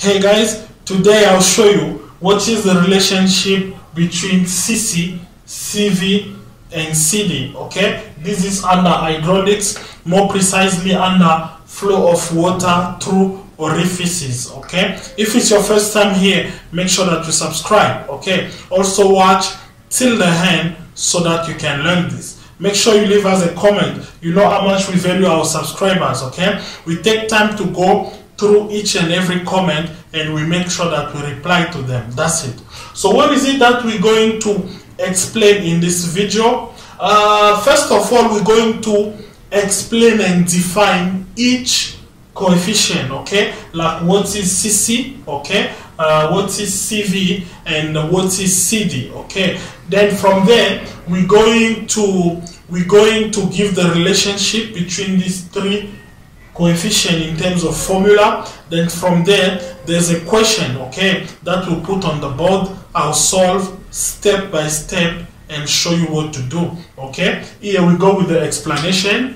Hey guys, today I'll show you what is the relationship between CC, CV and CD. Okay, this is under hydraulics, more precisely under flow of water through orifices. Okay, if it's your first time here, make sure that you subscribe. Okay, also watch till the end so that you can learn this. Make sure you leave us a comment. You know how much we value our subscribers. Okay, we take time to go through each and every comment and we make sure that we reply to them. That's it. So what is it that we're going to explain in this video? First of all, we're going to explain and define each coefficient, okay, like what is CC, okay, what is CV, and what is CD, okay. Then from there we're going to give the relationship between these three coefficient in terms of formula. Then from there there's a question, okay, that we'll put on the board. I'll solve step by step and show you what to do. Okay, here we go with the explanation.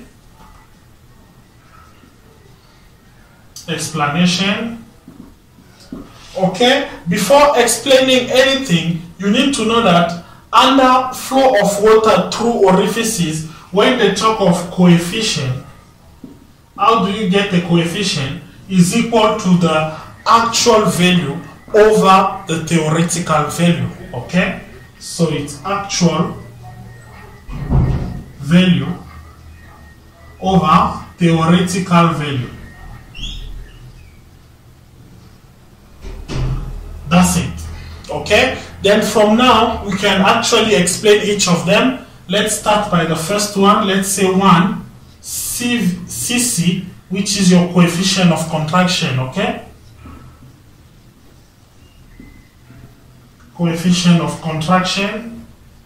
Okay, before explaining anything, you need to know that under flow of water through orifices, when they talk of coefficient, how do you get the coefficient? Is equal to the actual value over the theoretical value. Okay, so it's actual value over theoretical value. That's it. Okay, then from now we can actually explain each of them. Let's start by the first one. Let's say 1 CC, which is your coefficient of contraction. Okay, coefficient of contraction.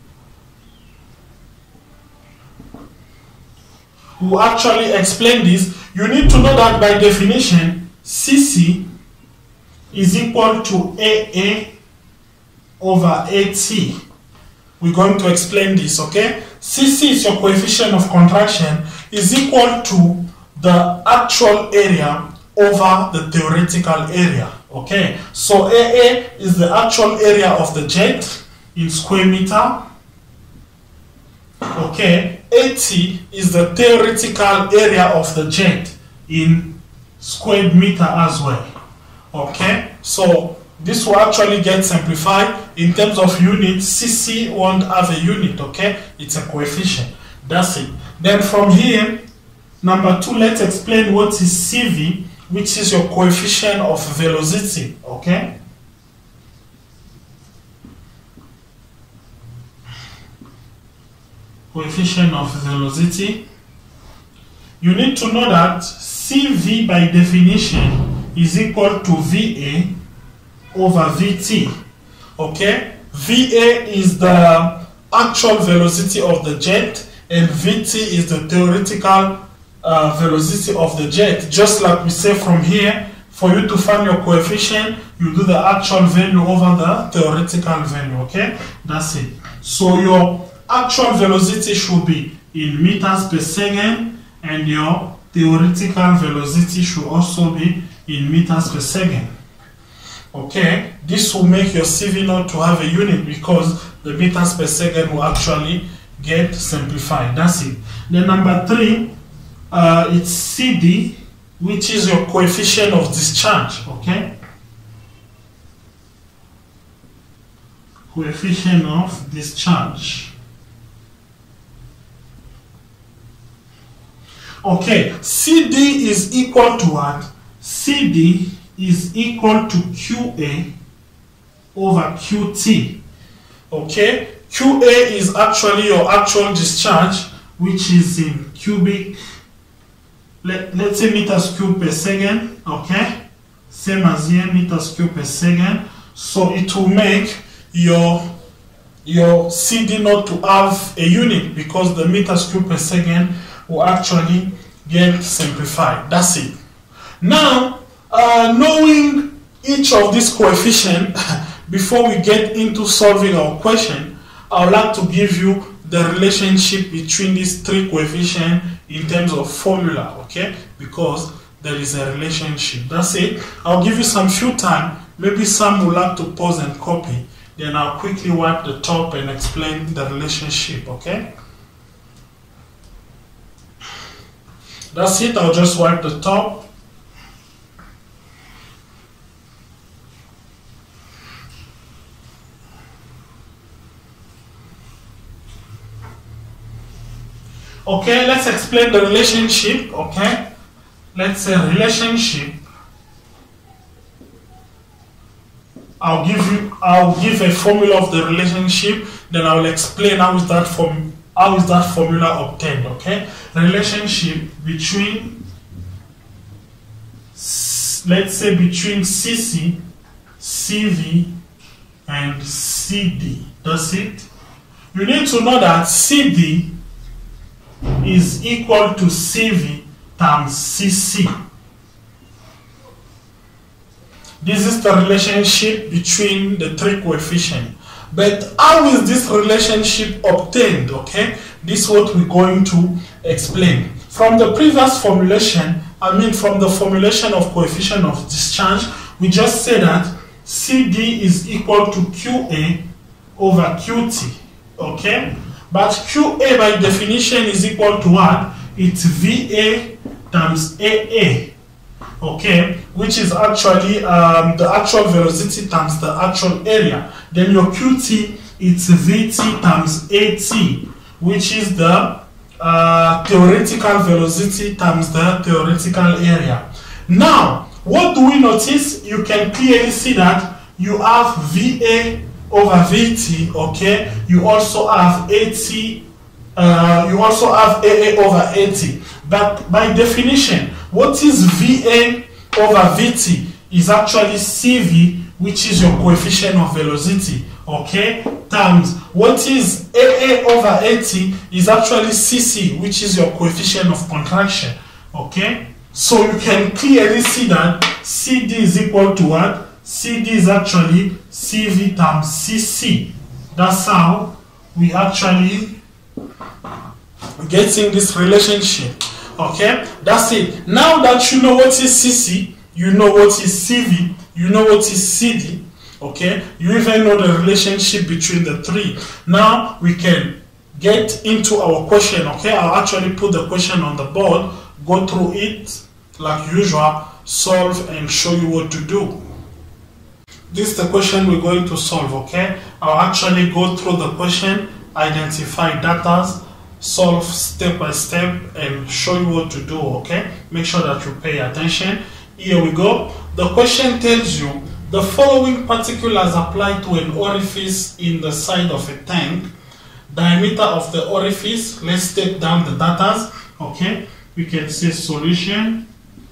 We'll actually explain this. You need to know that by definition CC is equal to AA over AT. We're going to explain this, okay? CC is your coefficient of contraction, is equal to the actual area over the theoretical area, okay? So AA is the actual area of the jet in square meter, okay? AT is the theoretical area of the jet in squared meter as well. Okay, so this will actually get simplified in terms of units. CC won't have a unit, okay? It's a coefficient. That's it. Then from here, number 2, let's explain what is CV, which is your coefficient of velocity, okay? Coefficient of velocity. You need to know that CV by definition is equal to VA over VT. Okay, VA is the actual velocity of the jet and VT is the theoretical velocity of the jet. Just like we say from here, for you to find your coefficient, you do the actual value over the theoretical value. Okay, that's it. So your actual velocity should be in meters per second and your theoretical velocity should also be in meters per second. Okay, this will make your CV not to have a unit because the meters per second will actually get simplified. That's it. Then number 3, it's CD, which is your coefficient of discharge. Okay, coefficient of discharge. Okay, CD is equal to what? CD is equal to QA over QT. Okay, QA is actually your actual discharge, which is in cubic, let's say meters cube per second. Okay, same as here, meters cube per second. So it will make your CD not to have a unit because the meters cube per second will actually get simplified. That's it. Now, knowing each of these coefficients, before we get into solving our question, I would like to give you the relationship between these three coefficients in terms of formula, okay? Because there is a relationship. That's it. I'll give you some few time. Maybe some will like to pause and copy. Then I'll quickly wipe the top and explain the relationship, okay? That's it. I'll just wipe the top. Okay, let's explain the relationship, okay? Let's say relationship. I'll give a formula of the relationship, then I will explain how is that formula obtained, okay? Relationship between, let's say between CC, CV, and CD. That's it. You need to know that CD is equal to CV times CC. This is the relationship between the three coefficients. But how is this relationship obtained? Okay, this is what we're going to explain. From the previous formulation, from the formulation of coefficient of discharge, we just said that CD is equal to QA over QT. Okay, but QA by definition is equal to what? It's VA times AA. Okay, which is actually the actual velocity times the actual area. Then your QT, it's VT times AT, which is the theoretical velocity times the theoretical area. Now, what do we notice? You can clearly see that you have VA over VT, okay? You also have AT, you also have AA over AT. But by definition, what is VA over VT is actually CV, which is your coefficient of velocity, okay, times what is AA over AT is actually CC, which is your coefficient of contraction, okay? So you can clearly see that CD is equal to what? CD is actually CV times CC. That's how we actually getting this relationship. Okay, that's it. Now that you know what is CC, you know what is CV, you know what is CD, okay, you even know the relationship between the three. Now we can get into our question, okay? I'll actually put the question on the board, go through it like usual, solve and show you what to do. This is the question we're going to solve, okay? I'll actually go through the question, identify data, solve step by step and show you what to do, okay? Make sure that you pay attention. Here we go. The question tells you the following particulars apply to an orifice in the side of a tank. Diameter of the orifice, let's take down the data, okay? We can say solution.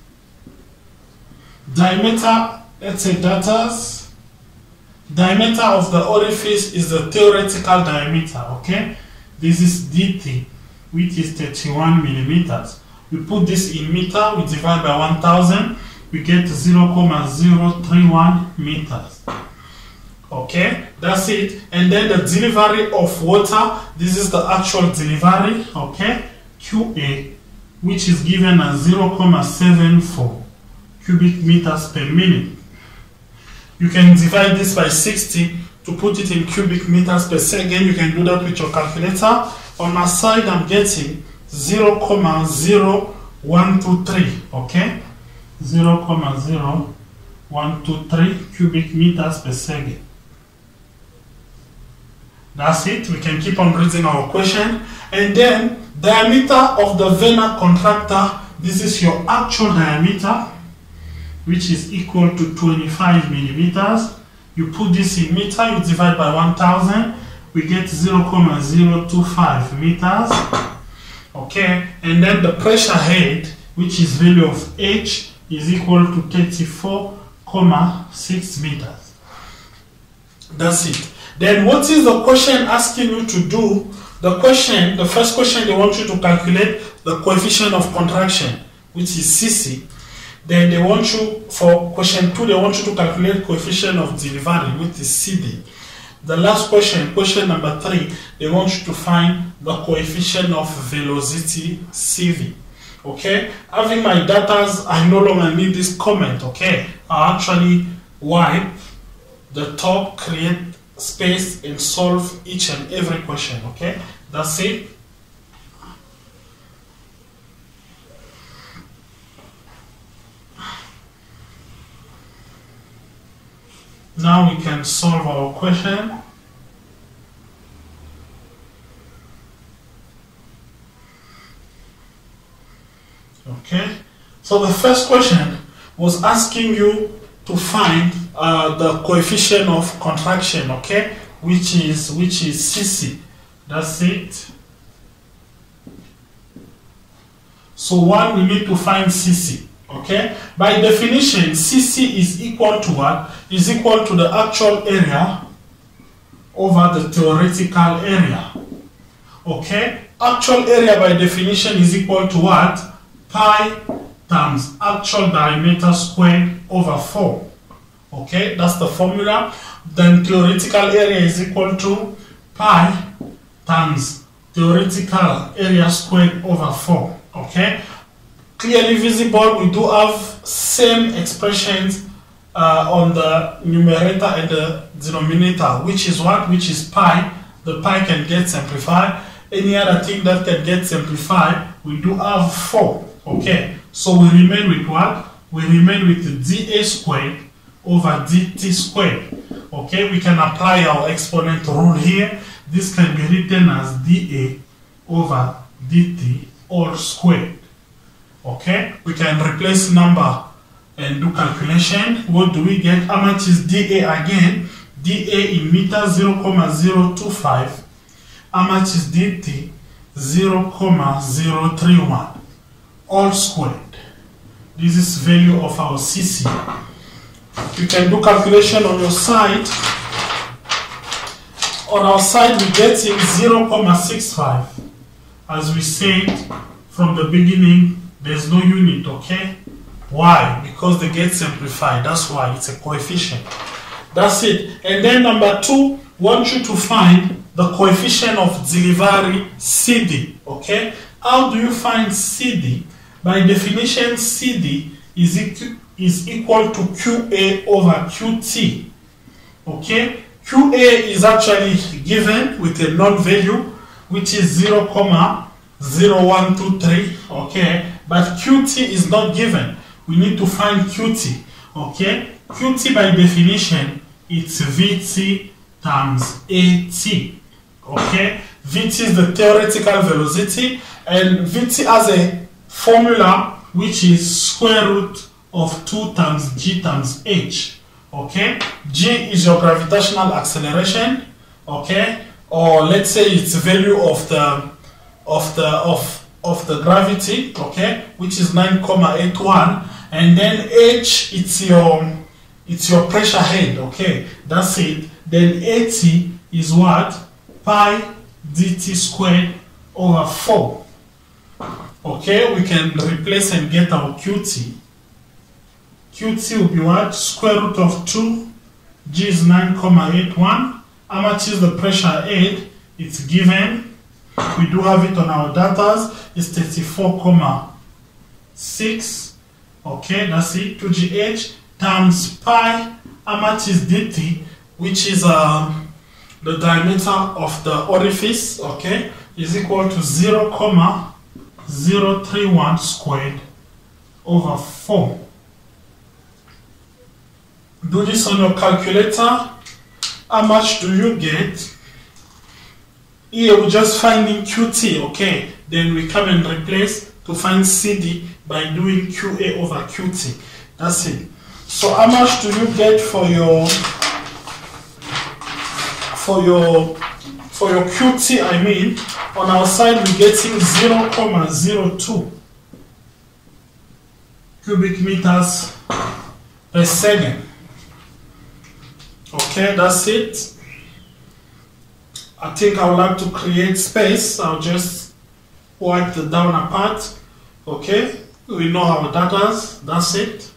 Diameter, let's say data. Diameter of the orifice is the theoretical diameter, okay? This is DT, which is 31 millimeters. We put this in meter, we divide by 1000, we get 0.031 meters. Okay, that's it. And then the delivery of water, this is the actual delivery, okay? QA, which is given as 0.74 cubic meters per minute. You can divide this by 60 to put it in cubic meters per second. You can do that with your calculator. On my side, I'm getting 0.0123, okay? 0.0123 cubic meters per second. That's it. We can keep on reading our question. And then, diameter of the vena contractor, this is your actual diameter, which is equal to 25 millimeters. You put this in meter, you divide by 1000, we get 0.025 meters. Okay, and then the pressure head, which is value of H, is equal to 34.6 meters. That's it. Then what is the question asking you to do? The first question, they want you to calculate the coefficient of contraction, which is CC. Then they want you, for question 2, they want you to calculate coefficient of delivery, which is CD. The last question, question number 3, they want you to find the coefficient of velocity, CV. Okay, having my datas, I no longer need this comment. Okay, I actually wipe the top, create space, and solve each and every question. Okay, that's it. Now we can solve our question. Okay, so the first question was asking you to find the coefficient of contraction, okay, which is CC. That's it. So one, we need to find CC. Okay, by definition, CC is equal to what? Is equal to the actual area over the theoretical area. Okay, actual area by definition is equal to what? Pi times actual diameter squared over 4. Okay, that's the formula. Then theoretical area is equal to pi times theoretical area squared over 4. Okay, clearly visible. We do have same expressions on the numerator and the denominator, which is what? Which is pi. The pi can get simplified. Any other thing that can get simplified, we do have 4. Okay, so we remain with what? We remain with the dA squared over dt squared. Okay, we can apply our exponent rule here. This can be written as dA over dt all squared. Okay, we can replace number and do calculation. What do we get? How much is dA again? dA in meter 0,025. How much is dt? 0,031 all squared. This is value of our CC. You can do calculation on your side. On our side, we get in 0,65. As we said from the beginning, there's no unit, okay? Why? Because they get simplified. That's why it's a coefficient. That's it. And then number 2, want you to find the coefficient of delivery CD, okay? How do you find CD? By definition, CD is equal to QA over QT. Okay? QA is actually given with a known value, which is 0,0123. Okay? But QT is not given. We need to find QT. Okay? QT by definition, it's VT times AT. Okay? VT is the theoretical velocity, and VT has a formula which is square root of 2 times g times h. Okay, g is your gravitational acceleration. Okay, or let's say it's the value of the gravity. Okay, which is 9,81, and then h, it's your pressure head. Okay, that's it. Then at is what? Pi dt squared over 4. Okay, we can replace and get our QT. QT will be what? Square root of 2. G is 9,81. How much is the pressure head? It's given. We do have it on our data. It's 34,6. Okay, that's it. 2GH times pi. How much is dt? Which is the diameter of the orifice. Okay, is equal to 0,031 squared over 4. Do this on your calculator. How much do you get? Here we're just finding QT, okay? Then we come and replace to find CD by doing QA over QT. That's it. So how much do you get for your QT? I mean, on our side we're getting 0,02 cubic meters per second. Okay, that's it. I think I would like to create space. I'll just wipe the down apart. Okay, we know our data. That's it.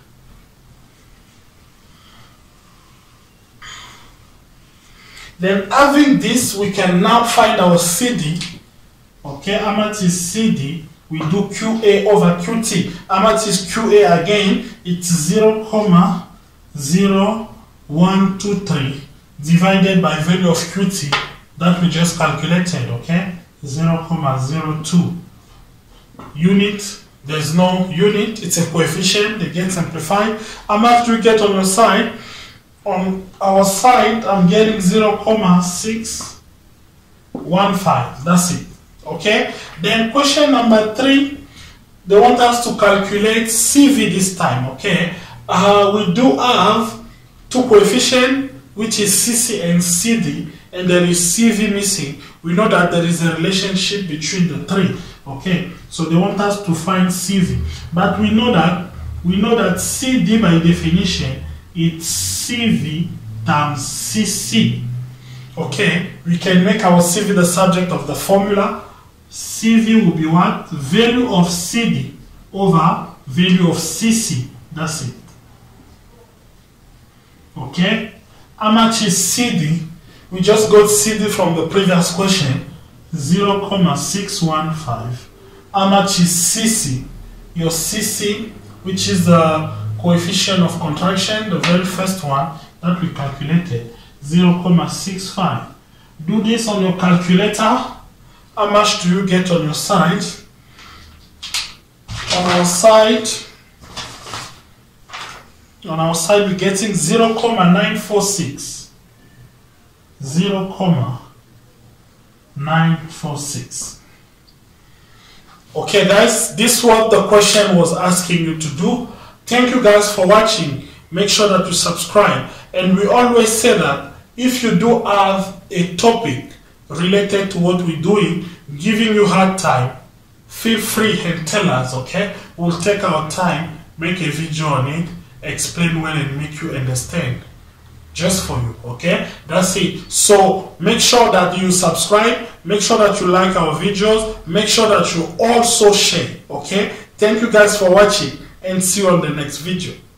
Then having this, we can now find our CD. Okay, how much is CD? we do QA over QT. How much is QA again? It's 0,0123 divided by value of QT that we just calculated, okay? 0,02. Unit, there's no unit, it's a coefficient, they get simplified. How much do we get on your side? On our side, I'm getting 0,615. That's it. Okay? Then question number 3, they want us to calculate CV this time. Okay? We do have two coefficients, which is CC and CD, and there is CV missing. We know that there is a relationship between the three. Okay? So they want us to find CV. But we know that CD by definition, it's CV times CC. Okay, we can make our CV the subject of the formula. CV will be what? Value of CD over value of CC. That's it. Okay, how much is CD? We just got CD from the previous question, 0,615. How much is CC? Your CC, which is the coefficient of contraction, the very first one that we calculated, 0,65. Do this on your calculator. How much do you get on your side? On our side, we're getting 0,946. 0,946. Okay guys, this is what the question was asking you to do. Thank you guys for watching. Make sure that you subscribe. And we always say that if you do have a topic related to what we're doing, giving you hard time, feel free and tell us, okay? We'll take our time, make a video on it, explain well and make you understand. Just for you, okay? That's it. So make sure that you subscribe, make sure that you like our videos, make sure that you also share, okay? Thank you guys for watching and see you on the next video.